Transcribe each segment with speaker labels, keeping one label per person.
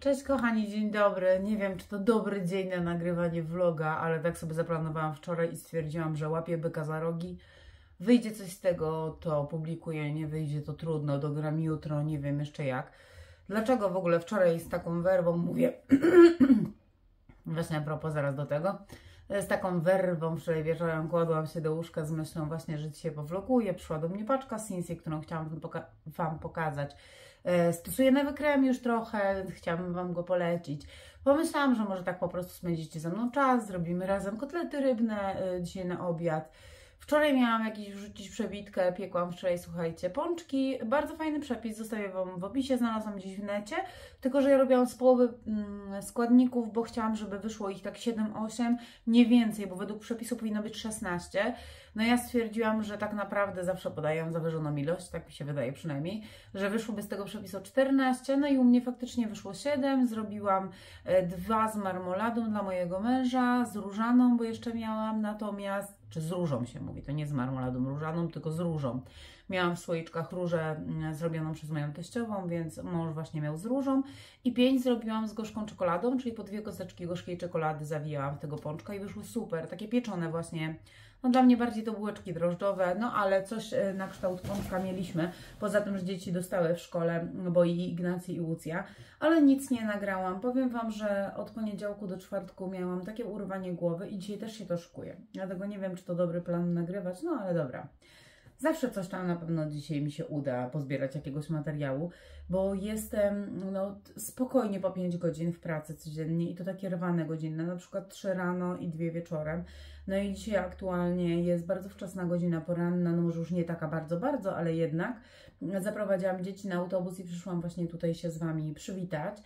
Speaker 1: Cześć kochani, dzień dobry. Nie wiem, czy to dobry dzień na nagrywanie vloga, ale tak sobie zaplanowałam wczoraj i stwierdziłam, że łapię byka za rogi. Wyjdzie coś z tego, to publikuję, nie wyjdzie, to trudno, dogram jutro, nie wiem jeszcze jak. Dlaczego w ogóle wczoraj z taką werwą mówię, właśnie a propos, zaraz do tego, z taką werwą wczoraj wieczorem kładłam się do łóżka z myślą właśnie, że dzisiaj powloguję. Przyszła do mnie paczka z Sinsey, którą chciałam Wam pokazać. Stosuję nowy krem już trochę, więc chciałabym Wam go polecić. Pomyślałam, że może tak po prostu spędzicie ze mną czas, zrobimy razem kotlety rybne dzisiaj na obiad. Wczoraj miałam wrzucić przebitkę, piekłam wczoraj, słuchajcie, pączki. Bardzo fajny przepis, zostawię Wam w opisie, znalazłam gdzieś w necie. Tylko że ja robiłam z połowy składników, bo chciałam, żeby wyszło ich tak 7-8, nie więcej, bo według przepisu powinno być 16. No ja stwierdziłam, że tak naprawdę zawsze podaję zawyżoną ilość, tak mi się wydaje przynajmniej, że wyszłoby z tego przepisu 14, no i u mnie faktycznie wyszło 7. Zrobiłam 2 z marmoladą dla mojego męża, z różaną, bo jeszcze miałam, natomiast, czy z różą się mówi, to nie z marmoladą różaną, tylko z różą. Miałam w słoiczkach różę zrobioną przez moją teściową, więc mąż właśnie miał z różą. I 5 zrobiłam z gorzką czekoladą, czyli po 2 kosteczki gorzkiej czekolady zawijałam w tego pączka i wyszły super, takie pieczone właśnie. No dla mnie bardziej to bułeczki drożdżowe, no ale coś na kształt pączka mieliśmy, poza tym, że dzieci dostały w szkole, bo i Ignacy i Łucja, ale nic nie nagrałam. Powiem Wam, że od poniedziałku do czwartku miałam takie urwanie głowy i dzisiaj też się to szykuje. Dlatego nie wiem, czy to dobry plan nagrywać, no ale dobra. Zawsze coś tam na pewno dzisiaj mi się uda pozbierać jakiegoś materiału, bo jestem no, spokojnie po 5 godzin w pracy codziennie i to takie rwane godziny, na przykład 3 rano i 2 wieczorem. No i dzisiaj aktualnie jest bardzo wczesna godzina poranna, no może już nie taka bardzo, ale jednak zaprowadziłam dzieci na autobus i przyszłam właśnie tutaj się z Wami przywitać,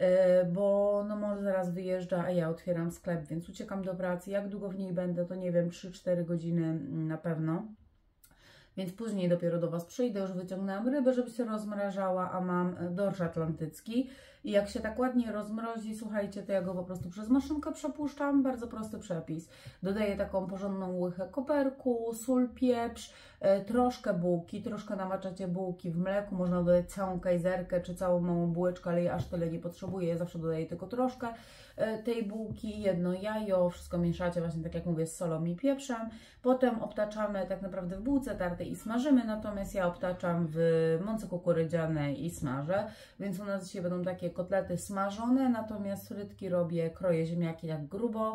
Speaker 1: bo no może zaraz wyjeżdża, a ja otwieram sklep, więc uciekam do pracy. Jak długo w niej będę, to nie wiem, 3-4 godziny na pewno. Więc później dopiero do Was przyjdę, już wyciągnęłam rybę, żeby się rozmrażała, a mam dorsz atlantycki. I jak się tak ładnie rozmrozi, słuchajcie, to ja go po prostu przez maszynkę przepuszczam. Bardzo prosty przepis. Dodaję taką porządną łychę koperku, sól, pieprz, troszkę bułki, troszkę namaczacie bułki w mleku. Można dodać całą kajzerkę czy całą małą bułeczkę, ale ja aż tyle nie potrzebuję. Ja zawsze dodaję tylko troszkę tej bułki, jedno jajo, wszystko mieszacie właśnie tak jak mówię z solą i pieprzem. Potem obtaczamy tak naprawdę w bułce tartej i smażymy, natomiast ja obtaczam w mące kukurydzianej i smażę, więc u nas dzisiaj będą takie kotlety smażone, natomiast frytki robię, kroję ziemniaki tak grubo,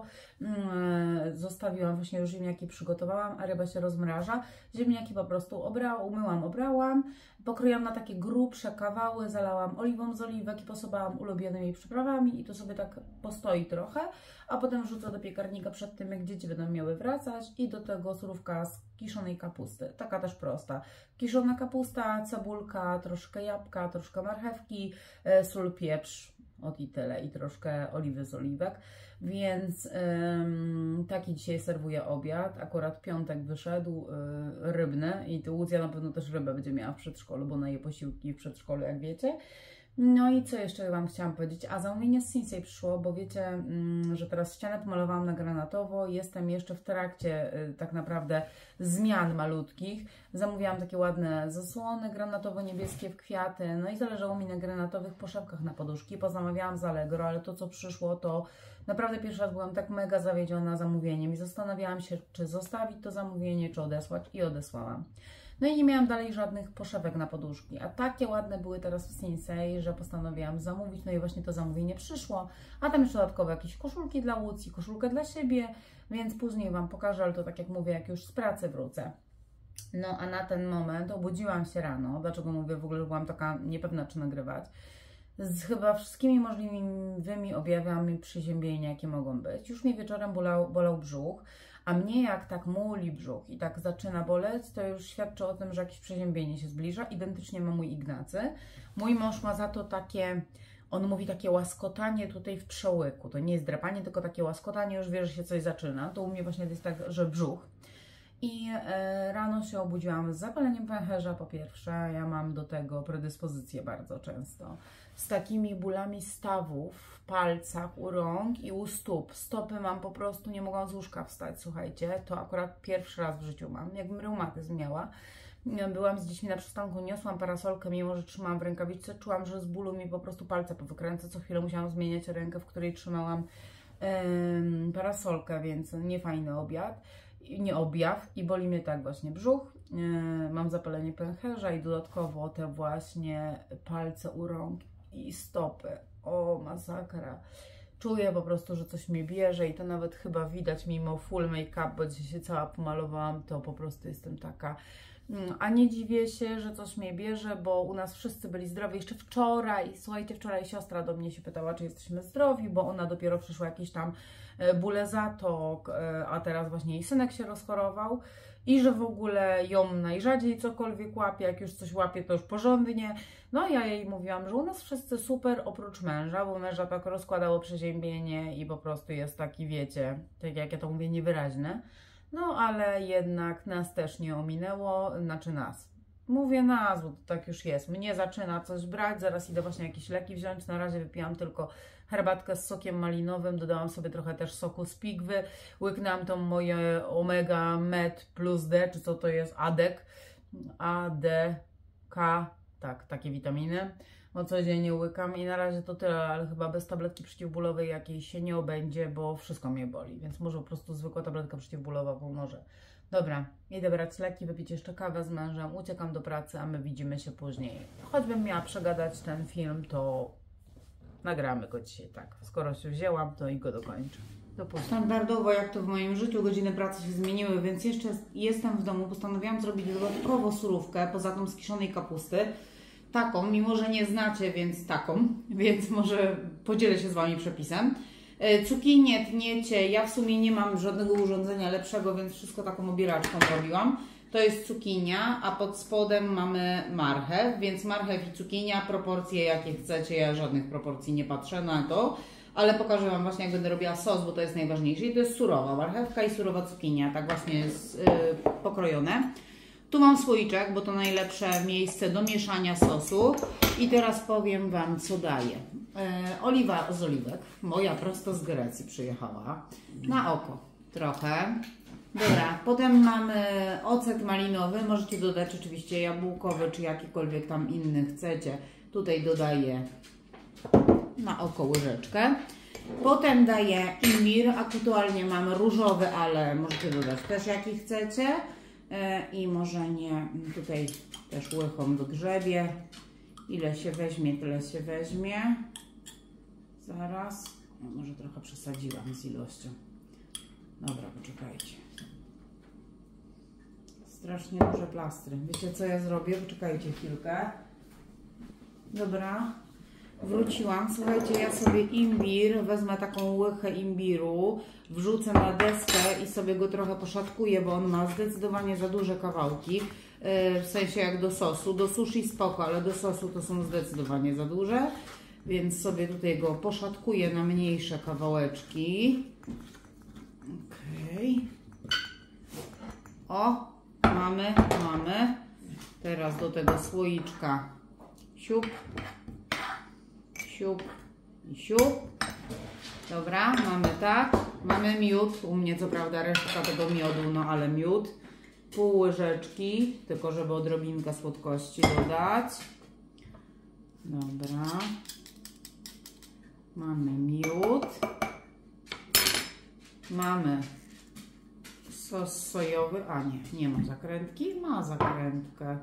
Speaker 1: zostawiłam właśnie już ziemniaki, przygotowałam, a ryba się rozmraża. Ziemniaki po prostu umyłam, obrałam, pokroiłam na takie grubsze kawały, zalałam oliwą z oliwek i posypałam ulubionymi przyprawami i to sobie tak postoi trochę, a potem wrzucę do piekarnika przed tym, jak dzieci będą miały wracać i do tego surówka z kiszonej kapusty, taka też prosta. Kiszona kapusta, cebulka, troszkę jabłka, troszkę marchewki, sól, pieprz, i tyle, i troszkę oliwy z oliwek, więc taki dzisiaj serwuję obiad. Akurat piątek wyszedł rybny i tu Łucja na pewno też rybę będzie miała w przedszkolu, bo na jej posiłki w przedszkolu, jak wiecie. No i co jeszcze Wam chciałam powiedzieć? A zamówienie z Sinsey przyszło, bo wiecie, że teraz ścianę pomalowałam na granatowo. Jestem jeszcze w trakcie tak naprawdę zmian malutkich. Zamówiłam takie ładne zasłony granatowo-niebieskie w kwiaty. No i zależało mi na granatowych poszewkach na poduszki. Pozamawiałam z Allegro, ale to co przyszło to naprawdę pierwszy raz byłam tak mega zawiedziona zamówieniem i zastanawiałam się, czy zostawić to zamówienie, czy odesłać i odesłałam. No i nie miałam dalej żadnych poszewek na poduszki, a takie ładne były teraz w Sinsey, że postanowiłam zamówić, no i właśnie to zamówienie przyszło, a tam jeszcze dodatkowo jakieś koszulki dla Łucji, koszulkę dla siebie, więc później Wam pokażę, ale to tak jak mówię, jak już z pracy wrócę. No a na ten moment obudziłam się rano, dlaczego mówię, w ogóle że byłam taka niepewna, czy nagrywać, z chyba wszystkimi możliwymi objawami przeziębienia, jakie mogą być. Już mnie wieczorem bolał brzuch, a mnie jak tak muli brzuch i tak zaczyna boleć, to już świadczy o tym, że jakieś przeziębienie się zbliża. Identycznie ma mój Ignacy. Mój mąż ma za to takie, on mówi takie łaskotanie tutaj w przełyku. To nie jest drapanie, tylko takie łaskotanie, już wie, że się coś zaczyna. To u mnie właśnie to jest tak, że brzuch. I rano się obudziłam z zapaleniem pęcherza po pierwsze, ja mam do tego predyspozycję bardzo często, z takimi bólami stawów w palcach, u rąk i u stóp. Stopy mam po prostu, nie mogłam z łóżka wstać, słuchajcie, to akurat pierwszy raz w życiu mam, jakbym reumatyzm miała. byłam z dziećmi na przystanku, niosłam parasolkę, mimo że trzymałam w rękawiczce, czułam, że z bólu mi po prostu palce powykręca. Co chwilę musiałam zmieniać rękę, w której trzymałam parasolkę, więc niefajny objaw i boli mnie tak właśnie brzuch. Mam zapalenie pęcherza i dodatkowo te właśnie palce u rąk i stopy. O, masakra. Czuję po prostu, że coś mnie bierze i to nawet chyba widać mimo full make-up, bo dzisiaj się cała pomalowałam, to po prostu jestem taka. A nie dziwię się, że coś mnie bierze, bo u nas wszyscy byli zdrowi. Jeszcze wczoraj, słuchajcie, wczoraj siostra do mnie się pytała, czy jesteśmy zdrowi, bo ona dopiero przyszła jakieś tam bóle zatok, a teraz właśnie jej synek się rozchorował i że w ogóle ją najrzadziej cokolwiek łapie, jak już coś łapie, to już porządnie. No ja jej mówiłam, że u nas wszyscy super, oprócz męża, bo męża tak rozkładało przeziębienie i po prostu jest taki, wiecie, tak jak ja to mówię, niewyraźny. No ale jednak nas też nie ominęło, znaczy nas. Mówię nas, bo to tak już jest. Mnie zaczyna coś brać, zaraz idę właśnie jakieś leki wziąć. Na razie wypiłam tylko herbatkę z sokiem malinowym, dodałam sobie trochę też soku z pigwy, łyknęłam tą moje Omega Med plus D, czy co to jest, ADEK, A-D-K, tak, takie witaminy. Bo codziennie łykam i na razie to tyle, ale chyba bez tabletki przeciwbólowej jakiejś się nie obędzie, bo wszystko mnie boli, więc może po prostu zwykła tabletka przeciwbólowa pomoże. Dobra, idę brać leki, wypić jeszcze kawę z mężem, uciekam do pracy, a my widzimy się później. Choćbym miała przegadać ten film, to nagramy go dzisiaj, tak. Skoro się wzięłam, to i go dokończę. Standardowo, jak to w moim życiu, godziny pracy się zmieniły, więc jeszcze jestem w domu. Postanowiłam zrobić dodatkowo surówkę, poza tą z kiszonej kapusty. Taką, mimo że nie znacie, więc może podzielę się z Wami przepisem. Cukinię tniecie, ja w sumie nie mam żadnego urządzenia lepszego, więc wszystko taką obieraczką robiłam. To jest cukinia, a pod spodem mamy marchew, więc marchew i cukinia, proporcje jakie chcecie, ja żadnych proporcji nie patrzę na to, ale pokażę Wam właśnie, jak będę robiła sos, bo to jest najważniejsze. I to jest surowa marchewka i surowa cukinia, tak właśnie jest pokrojone. Tu mam słoiczek, bo to najlepsze miejsce do mieszania sosu. I teraz powiem Wam, co daję. Oliwa z oliwek, moja prosto z Grecji przyjechała, na oko trochę. Dobra, potem mamy ocet malinowy, możecie dodać oczywiście jabłkowy, czy jakikolwiek tam inny chcecie. Tutaj dodaję na oko łyżeczkę. Potem daję imbir, aktualnie mam różowy, ale możecie dodać też jaki chcecie. I może nie, tutaj też łychą dogrzebię. Ile się weźmie, tyle się weźmie. Zaraz. Może trochę przesadziłam z ilością. Dobra, poczekajcie. Strasznie duże plastry. Wiecie, co ja zrobię? Poczekajcie chwilkę. Dobra. Wróciłam. Słuchajcie, ja sobie imbir, wezmę taką łychę imbiru, wrzucę na deskę i sobie go trochę poszatkuję, bo on ma zdecydowanie za duże kawałki. W sensie jak do sosu. Do sushi spoko, ale do sosu to są zdecydowanie za duże. Więc sobie tutaj go poszatkuję na mniejsze kawałeczki. Okej. O, mamy. Teraz do tego słoiczka siup, siup i siup. Dobra, mamy tak. Mamy miód. U mnie co prawda resztka tego miodu, no ale miód. Pół łyżeczki, tylko żeby odrobinkę słodkości dodać. Dobra. Mamy miód. Mamy sos sojowy. A nie ma zakrętki. Ma zakrętkę.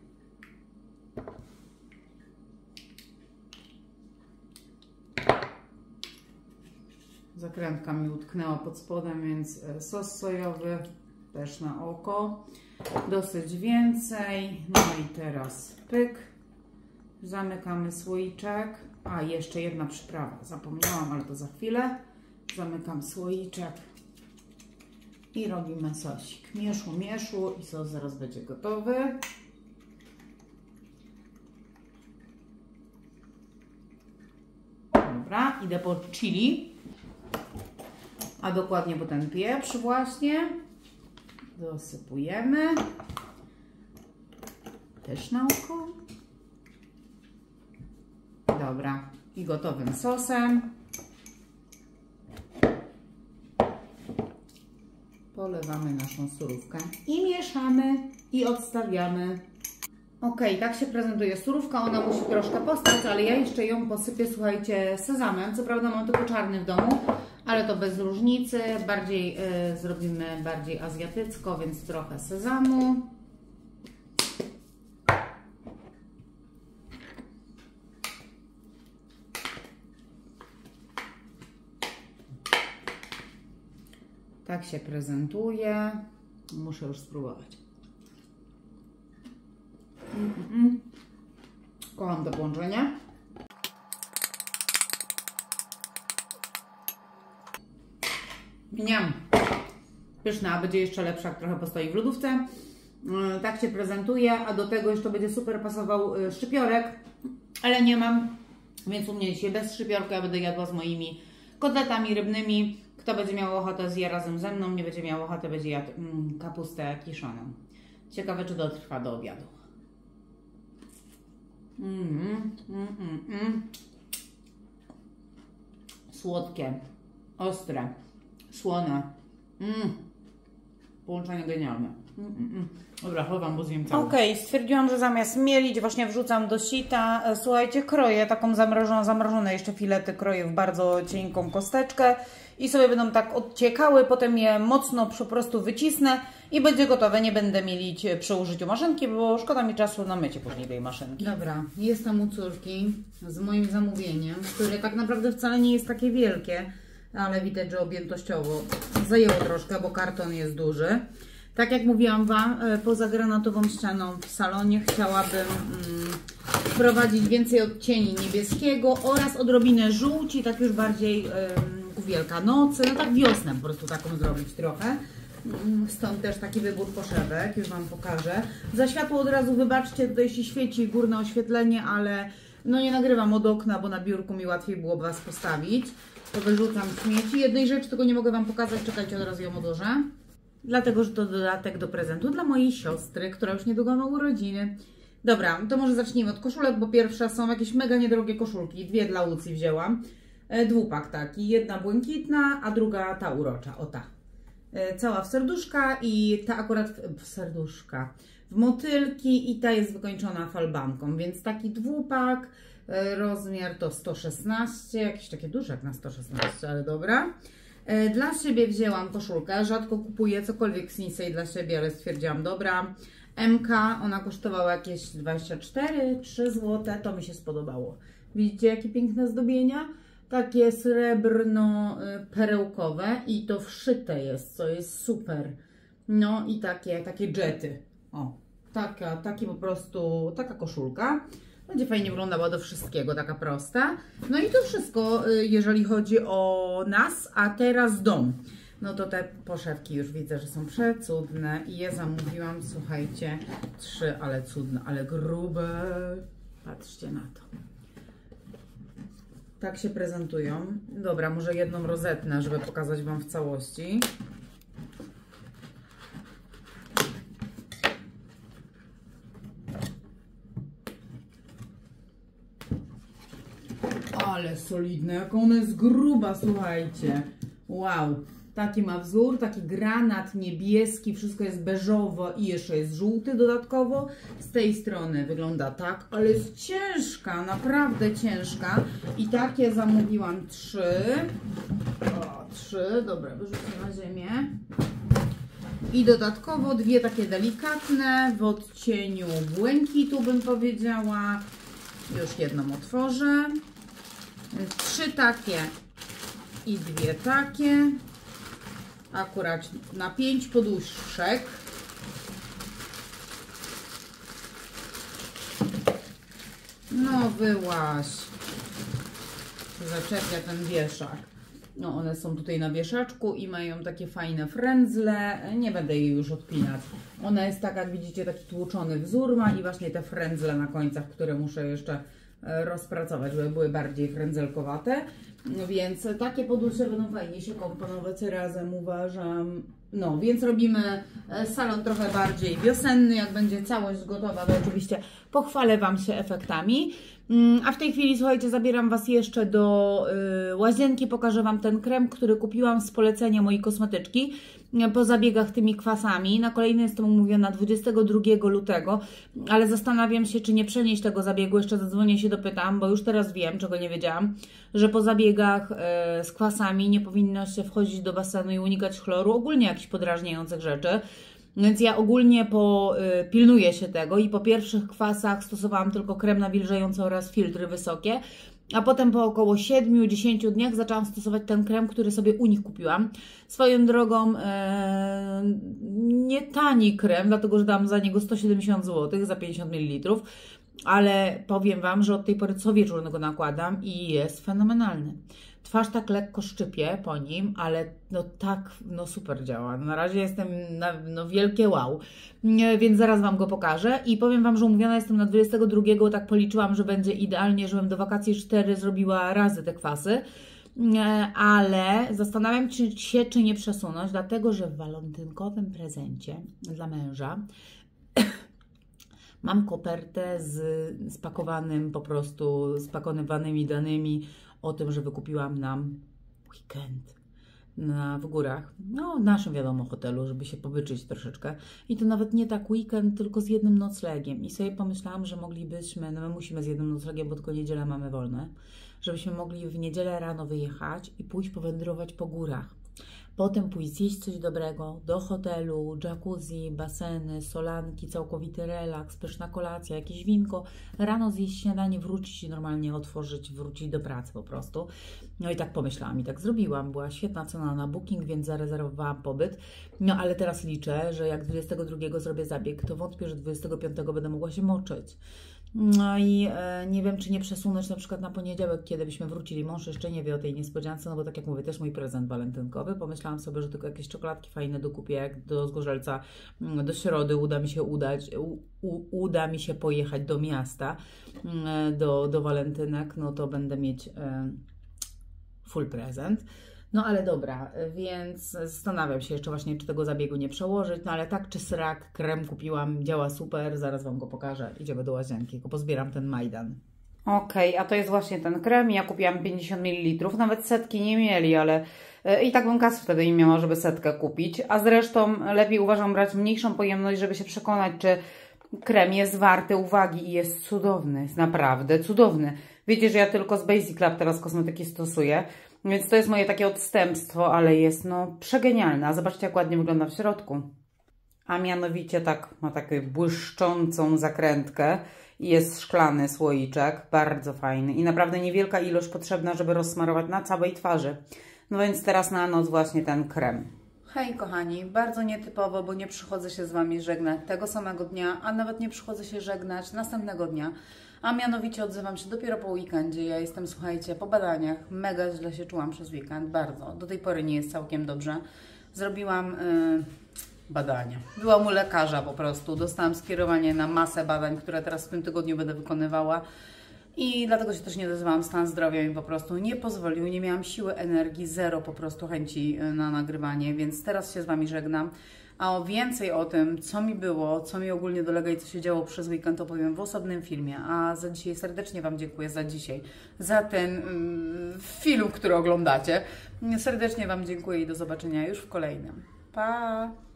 Speaker 1: Zakrętka mi utknęła pod spodem, więc sos sojowy też na oko. Dosyć więcej. No i teraz pyk. Zamykamy słoiczek. A, jeszcze jedna przyprawa. Zapomniałam, ale to za chwilę. Zamykam słoiczek. I robimy sosik. Mieszu, mieszu i sos zaraz będzie gotowy. Dobra, idę po chili. A dokładnie po ten pieprz właśnie. Dosypujemy. Też na oko. Dobra. I gotowym sosem polewamy naszą surówkę i mieszamy i odstawiamy. Ok, tak się prezentuje surówka, ona musi troszkę postać, ale ja jeszcze ją posypię, słuchajcie, sezamem. Co prawda mam tylko czarny w domu, ale to bez różnicy. Bardziej zrobimy bardziej azjatycko, więc trochę sezamu. Tak się prezentuje. Muszę już spróbować. Kocham to połączenie. Mniam. Pyszna, a będzie jeszcze lepsza, jak trochę postoi w lodówce. Tak się prezentuje, a do tego jeszcze będzie super pasował szczypiorek, ale nie mam, więc u mnie dzisiaj bez szczypiorka. Ja będę jadła z moimi kotletami rybnymi. Kto będzie miał ochotę, zje razem ze mną, nie będzie miał ochotę, będzie jadł kapustę kiszoną. Ciekawe, czy dotrwa do obiadu. Słodkie, ostre, słone. Połączenie genialne. Dobra, chowam, bo zjem cały. Okej, stwierdziłam, że zamiast mielić właśnie wrzucam do sita. Słuchajcie, kroję taką zamrożone jeszcze filety, kroję w bardzo cienką kosteczkę i sobie będą tak odciekały, potem je mocno po prostu wycisnę i będzie gotowe. Nie będę mielić przy użyciu maszynki, bo szkoda mi czasu na mycie później tej maszynki. Dobra, jestem u córki z moim zamówieniem, które tak naprawdę wcale nie jest takie wielkie, ale widać, że objętościowo zajęło troszkę, bo karton jest duży. Tak jak mówiłam Wam, poza granatową ścianą w salonie chciałabym wprowadzić więcej odcieni niebieskiego oraz odrobinę żółci, tak już bardziej ku Wielkanocy, no tak wiosnę po prostu taką zrobić trochę. Stąd też taki wybór poszewek, już Wam pokażę. Za światło od razu wybaczcie, tutaj się świeci górne oświetlenie, ale no nie nagrywam od okna, bo na biurku mi łatwiej było Was postawić. To wyrzucam śmieci. Jednej rzeczy tylko nie mogę Wam pokazać, czekajcie, od razu ją odłożę. Dlatego, że to dodatek do prezentu dla mojej siostry, która już niedługo ma urodziny. Dobra, to może zacznijmy od koszulek, bo pierwsze są jakieś mega niedrogie koszulki. Dwie dla Lucji wzięłam. Dwupak taki. Jedna błękitna, a druga ta urocza. O ta. Cała w serduszka i ta akurat w serduszka. W motylki i ta jest wykończona falbanką, więc taki dwupak. Rozmiar to 116, jakieś takie duże jak na 116, ale dobra. Dla siebie wzięłam koszulkę, rzadko kupuję cokolwiek z Sinsei dla siebie, ale stwierdziłam, dobra. MK, ona kosztowała jakieś 24-3 zł, to mi się spodobało. Widzicie, jakie piękne zdobienia? Takie srebrno-perełkowe i to wszyte jest, co jest super. No i takie jety. O, taki po prostu, taka koszulka. Będzie fajnie wyglądała do wszystkiego, taka prosta. No i to wszystko, jeżeli chodzi o nas, a teraz dom. No to te poszewki już widzę, że są przecudne i je zamówiłam, słuchajcie, 3, ale cudne, ale grube. Patrzcie na to. Tak się prezentują. Dobra, może jedną rozetnę, żeby pokazać Wam w całości. Ale solidne, jak ona jest gruba, słuchajcie. Wow, taki ma wzór, taki granat niebieski, wszystko jest beżowo i jeszcze jest żółty dodatkowo. Z tej strony wygląda tak, ale jest ciężka, naprawdę ciężka. I takie zamówiłam 3. O, 3, dobra, wyrzucę na ziemię. I dodatkowo 2 takie delikatne, w odcieniu błękitu bym powiedziała. Już jedną otworzę. 3 takie i 2 takie. Akurat na 5 poduszek. No wyłaź. Zaczepia ten wieszak. No one są tutaj na wieszaczku i mają takie fajne frędzle. Nie będę jej już odpinać. Ona jest tak, jak widzicie, taki tłuczony wzór ma i właśnie te frędzle na końcach, które muszę jeszcze rozpracować, żeby były bardziej frędzelkowate. Więc takie podusze będą fajnie się komponować razem, uważam. No, więc robimy salon trochę bardziej wiosenny. Jak będzie całość gotowa, to oczywiście pochwalę Wam się efektami. A w tej chwili, słuchajcie, zabieram Was jeszcze do łazienki, pokażę Wam ten krem, który kupiłam z polecenia mojej kosmetyczki po zabiegach tymi kwasami. Na kolejny jestem umówiona 22 lutego, ale zastanawiam się, czy nie przenieść tego zabiegu, jeszcze zadzwonię się dopytam, bo już teraz wiem, czego nie wiedziałam, że po zabiegach z kwasami nie powinno się wchodzić do basenu i unikać chloru, ogólnie jakichś podrażniających rzeczy. Więc ja ogólnie pilnuję się tego i po pierwszych kwasach stosowałam tylko krem nawilżający oraz filtry wysokie, a potem po około 7-10 dniach zaczęłam stosować ten krem, który sobie u nich kupiłam. Swoją drogą nie tani krem, dlatego że dam za niego 170 zł za 50 ml, ale powiem Wam, że od tej pory co wieczór go nakładam i jest fenomenalny. Twarz tak lekko szczypie po nim, ale no tak, no super działa. Na razie jestem na wielkie wow, więc zaraz Wam go pokażę i powiem Wam, że umówiona jestem na 22, tak policzyłam, że będzie idealnie, żebym do wakacji 4 zrobiła razy te kwasy, ale zastanawiam się, czy nie przesunąć, dlatego że w walentynkowym prezencie dla męża mam kopertę z spakowanymi danymi o tym, że wykupiłam nam weekend w górach, no w naszym wiadomo hotelu, żeby się pobyczyć troszeczkę i to nawet nie tak weekend, tylko z jednym noclegiem i sobie pomyślałam, że moglibyśmy, no my musimy z jednym noclegiem, bo tylko niedzielę mamy wolne, żebyśmy mogli w niedzielę rano wyjechać i pójść powędrować po górach. Potem pójść zjeść coś dobrego, do hotelu, jacuzzi, baseny, solanki, całkowity relaks, pyszna kolacja, jakieś winko, rano zjeść śniadanie, wrócić i normalnie wrócić do pracy po prostu. No i tak pomyślałam i tak zrobiłam. Była świetna cena na booking, więc zarezerwowałam pobyt. No ale teraz liczę, że jak 22 zrobię zabieg, to wątpię, że 25 będę mogła się moczyć. No i nie wiem, czy nie przesunąć na przykład na poniedziałek, kiedy byśmy wrócili. Mąż jeszcze nie wie o tej niespodziance, no bo tak jak mówię, też mój prezent walentynkowy. Pomyślałam sobie, że tylko jakieś czekoladki fajne dokupię, jak do Zgorzelca do środy uda mi się pojechać do miasta do walentynek, no to będę mieć full prezent. No ale dobra, więc zastanawiam się jeszcze właśnie, czy tego zabiegu nie przełożyć, no ale tak czy srak, krem kupiłam, działa super, zaraz Wam go pokażę, idziemy do łazienki, tylko pozbieram ten Majdan. Okej, a to jest właśnie ten krem, ja kupiłam 50 ml, nawet setki nie mieli, ale i tak bym kasy wtedy nie miała, żeby setkę kupić, a zresztą lepiej uważam brać mniejszą pojemność, żeby się przekonać, czy krem jest warty uwagi i jest cudowny, jest naprawdę cudowny. Wiecie, że ja tylko z Basic Lab teraz kosmetyki stosuję, więc to jest moje takie odstępstwo, ale jest no przegenialne. Zobaczcie, jak ładnie wygląda w środku. A mianowicie tak, ma taką błyszczącą zakrętkę i jest szklany słoiczek, bardzo fajny i naprawdę niewielka ilość potrzebna, żeby rozsmarować na całej twarzy. No więc teraz na noc właśnie ten krem. Hej kochani, bardzo nietypowo, bo nie przychodzę się z Wami żegnać tego samego dnia, a nawet nie przychodzę się żegnać następnego dnia, a mianowicie odzywam się dopiero po weekendzie. Ja jestem, słuchajcie, po badaniach, mega źle się czułam przez weekend, bardzo, do tej pory nie jest całkiem dobrze. Zrobiłam badania, byłam u lekarza po prostu, dostałam skierowanie na masę badań, które teraz w tym tygodniu będę wykonywała. I dlatego się też nie dozywałam, stan zdrowia mi po prostu nie pozwolił, nie miałam siły, energii, zero po prostu chęci na nagrywanie, więc teraz się z Wami żegnam. A o więcej o tym, co mi było, co mi ogólnie dolega i co się działo przez weekend, opowiem w osobnym filmie. A za dzisiaj serdecznie Wam dziękuję za ten film, który oglądacie. Serdecznie Wam dziękuję i do zobaczenia już w kolejnym. Pa!